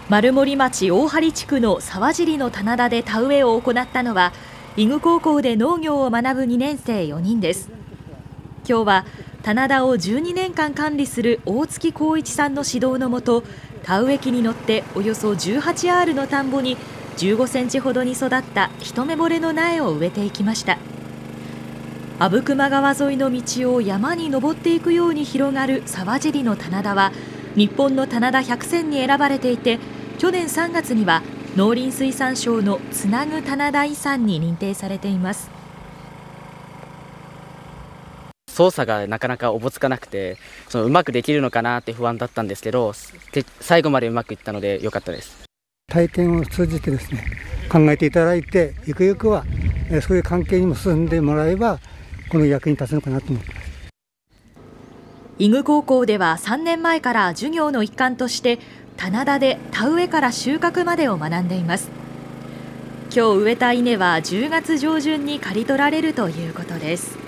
丸森町大針地区の沢尻の棚田で田植えを行ったのは、伊具高校で農業を学ぶ2年生4人です。今日は棚田を12年間管理する大月光一さんの指導のもと、田植え機に乗っておよそ18アールの田んぼに15センチほどに育った一目惚れの苗を植えていきました。阿武隈川沿いの道を山に登っていくように広がる沢尻の棚田は、日本の棚田100選に選ばれていて、去年3月には農林水産省のつなぐ棚田遺産に認定されています。 操作がなかなかおぼつかなくて、うまくできるのかなって不安だったんですけど、最後までうまくいったので良かったです。 体験を通じてですね、考えていただいて、ゆくゆくはそういう関係にも進んでもらえば、この役に立つのかなと思ってます。 伊具高校では3年前から授業の一環として棚田で田植えから収穫までを学んでいます。今日植えた稲は10月上旬に刈り取られるということです。